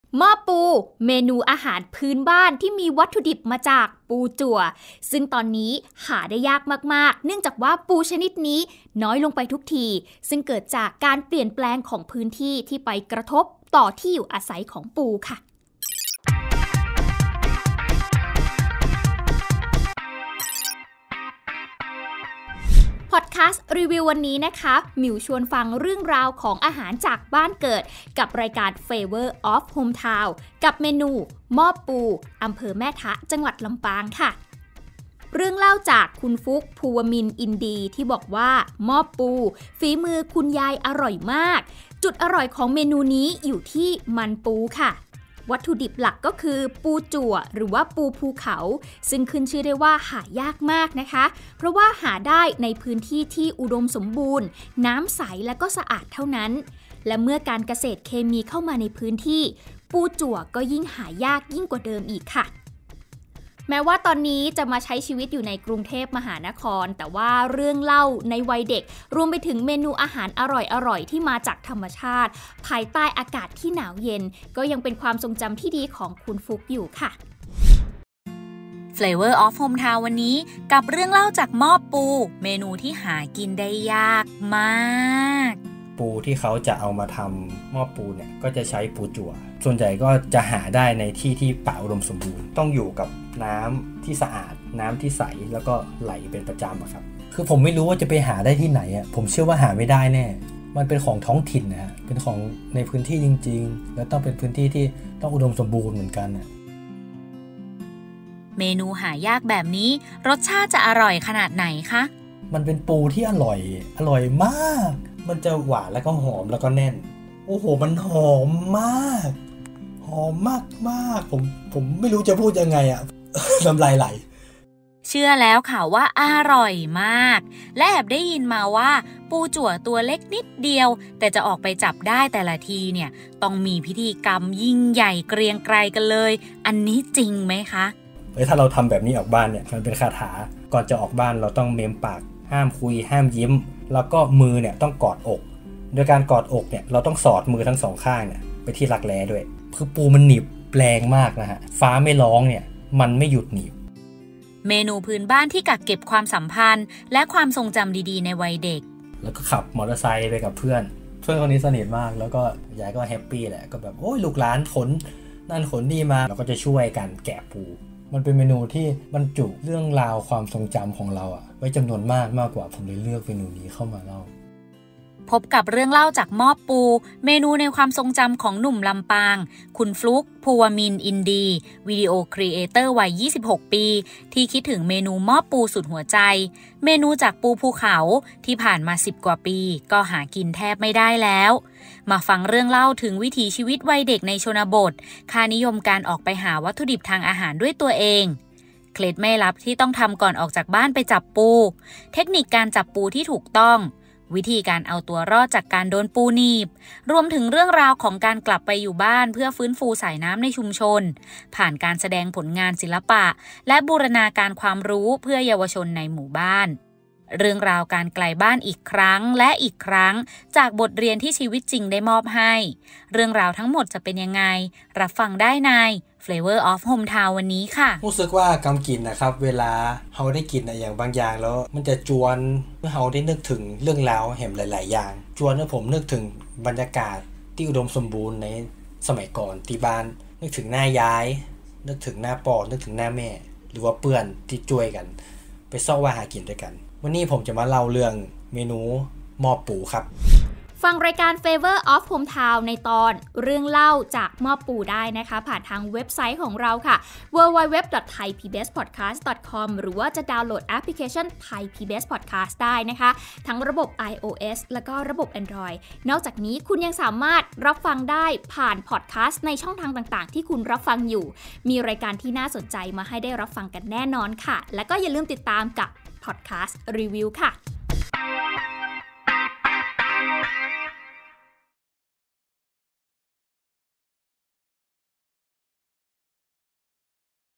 หม้อปูเมนูอาหารพื้นบ้านที่มีวัตถุดิบมาจากปูจั่วซึ่งตอนนี้หาได้ยากมากๆเนื่องจากว่าปูชนิดนี้น้อยลงไปทุกทีซึ่งเกิดจากการเปลี่ยนแปลงของพื้นที่ที่ไปกระทบต่อที่อยู่อาศัยของปูค่ะพอดแคสต์รีวิววันนี้นะคะหมิวชวนฟังเรื่องราวของอาหารจากบ้านเกิดกับรายการ Flavor of Hometown กับเมนูหม้อปูอำเภอแม่ทะจังหวัดลำปางค่ะเรื่องเล่าจากคุณฟุกภูวมินทร์อินดีที่บอกว่าหม้อปูฝีมือคุณยายอร่อยมากจุดอร่อยของเมนูนี้อยู่ที่มันปูค่ะวัตถุดิบหลักก็คือปูจั่วหรือว่าปูภูเขาซึ่งขึ้นชื่อได้ว่าหายากมากนะคะเพราะว่าหาได้ในพื้นที่ที่อุดมสมบูรณ์น้ำใสและก็สะอาดเท่านั้นและเมื่อการเกษตรเคมีเข้ามาในพื้นที่ปูจั่วก็ยิ่งหายากยิ่งกว่าเดิมอีกค่ะแม้ว่าตอนนี้จะมาใช้ชีวิตอยู่ในกรุงเทพมหานครแต่ว่าเรื่องเล่าในวัยเด็กรวมไปถึงเมนูอาหารอร่อยๆที่มาจากธรรมชาติภายใต้อากาศที่หนาวเย็นก็ยังเป็นความทรงจำที่ดีของคุณฟุกอยู่ค่ะ Flavor of Hometown วันนี้กับเรื่องเล่าจากหม้อปูเมนูที่หากินได้ยากมากปูที่เขาจะเอามาทำหม้อปูเนี่ยก็จะใช้ปูจั่วส่วนใหญ่ก็จะหาได้ในที่ป่าอุดมสมบูรณ์ต้องอยู่กับน้ำที่สะอาดน้ำที่ใสแล้วก็ไหลเป็นประจำครับคือผมไม่รู้ว่าจะไปหาได้ที่ไหนอ่ะผมเชื่อว่าหาไม่ได้แน่มันเป็นของท้องถิ่นนะฮะเป็นของในพื้นที่จริงๆแล้วต้องเป็นพื้นที่ที่ต้องอุดมสมบูรณ์เหมือนกันนะเมนูหายากแบบนี้รสชาติจะอร่อยขนาดไหนคะมันเป็นปูที่อร่อยมากมันจะหวานแล้วก็หอมแล้วก็แน่นโอ้โหมันหอมมากมากผมไม่รู้จะพูดยังไงอ่ะ น้ำลายไหลเชื่อแล้วค่ะว่าอร่อยมากและแอบได้ยินมาว่าปูจั่วตัวเล็กนิดเดียวแต่จะออกไปจับได้แต่ละทีเนี่ยต้องมีพิธีกรรมยิ่งใหญ่เกรียงไกรกันเลยอันนี้จริงไหมคะถ้าเราทำแบบนี้ออกบ้านเนี่ยมันเป็นคาถาก่อนจะออกบ้านเราต้องเมมปากห้ามคุยห้ามยิ้มแล้วก็มือเนี่ยต้องกอดอกโดยการกอดอกเนี่ยเราต้องสอดมือทั้งสองข้างเนี่ยไปที่รักแร้ด้วยคือปูมันหนีบแรงมากนะฮะฟ้าไม่ร้องเนี่ยมันไม่หยุดหนีบเมนูพื้นบ้านที่กักเก็บความสัมพันธ์และความทรงจำดีๆในวัยเด็กแล้วก็ขับมอเตอร์ไซค์ไปกับเพื่อนคนนี้สนิทมากแล้วก็ยายก็แฮปปี้แหละก็แบบโอ้ยลูกหลานขนนั่นขนนี่มาเราก็จะช่วยกันแกะปูมันเป็นเมนูที่บรรจุเรื่องราวความทรงจำของเราอะไว้จำนวนมากกว่าผมเลยเลือกเมนูนี้เข้ามาเล่าพบกับเรื่องเล่าจากหม้อปูเมนูในความทรงจำของหนุ่มลำปางคุณฟลุกภูวมินทร์อินดีวิดีโอครีเอเตอร์วัย26ปีที่คิดถึงเมนูหม้อปูสุดหัวใจเมนูจากปูภูเขาที่ผ่านมา10กว่าปีก็หากินแทบไม่ได้แล้วมาฟังเรื่องเล่าถึงวิถีชีวิตวัยเด็กในชนบทค่านิยมการออกไปหาวัตถุดิบทางอาหารด้วยตัวเองเคล็ดไม่ลับที่ต้องทำก่อนออกจากบ้านไปจับปูเทคนิคการจับปูที่ถูกต้องวิธีการเอาตัวรอดจากการโดนปูหนีบรวมถึงเรื่องราวของการกลับไปอยู่บ้านเพื่อฟื้นฟูสายน้ำในชุมชนผ่านการแสดงผลงานศิลปะและบูรณาการความรู้เพื่อเยาวชนในหมู่บ้านเรื่องราวการไกลบ้านอีกครั้งและอีกครั้งจากบทเรียนที่ชีวิตจริงได้มอบให้เรื่องราวทั้งหมดจะเป็นยังไงรับฟังได้ใน Flavor of Hometown วันนี้ค่ะรู้สึกว่ากำกินนะครับเวลาเราได้กินอย่างบางอย่างแล้วมันจะจวนเมื่อเราได้นึกถึงเรื่องราวแห่งหลายๆอย่างจวนเมื่อผมนึกถึงบรรยากาศที่อุดมสมบูรณ์ในสมัยก่อนที่บ้านนึกถึงหน้ายายนึกถึงหน้าปอนึกถึงหน้าแม่หรือว่าเพื่อนที่ช่วยกันไปซ่อว่าหากินด้วยกันวันนี้ผมจะมาเล่าเรื่องเมนูหม้อปูครับฟังรายการ Flavor of Hometown ในตอนเรื่องเล่าจากหม้อปูได้นะคะผ่านทางเว็บไซต์ของเราค่ะ www.thaipbspodcast.com หรือว่าจะดาวน์โหลดแอปพลิเคชัน Thai PBS Podcast ได้นะคะทั้งระบบ iOS แล้วก็ระบบ Android นอกจากนี้คุณยังสามารถรับฟังได้ผ่านพอดแคสต์ในช่องทางต่างๆที่คุณรับฟังอยู่มีรายการที่น่าสนใจมาให้ได้รับฟังกันแน่นอนค่ะและก็อย่าลืมติดตามกับพอดแคสต์รีวิวค่ะ